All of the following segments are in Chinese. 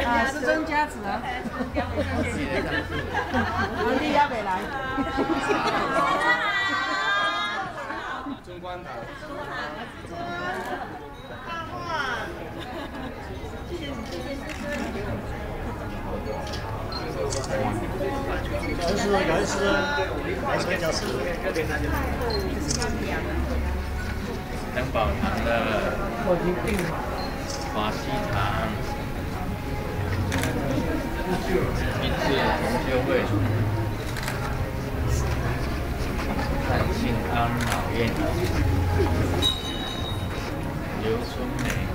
啊，是真加持啊。皇帝要北来。 中关堂。 有一次，来水饺吃。 登宝堂的华西堂，一次同修会，看信安老院，刘春梅。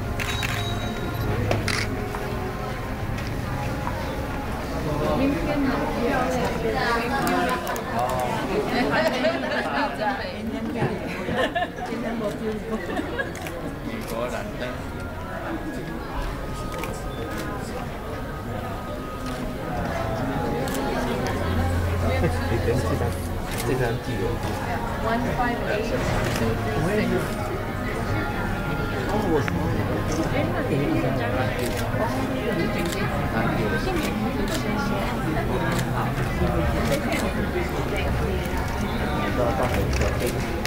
明天很漂亮。哦。今天没丢过。 美国蓝灯。 这张记录。 15826。 哦，我是。哎，那给你讲。到很小。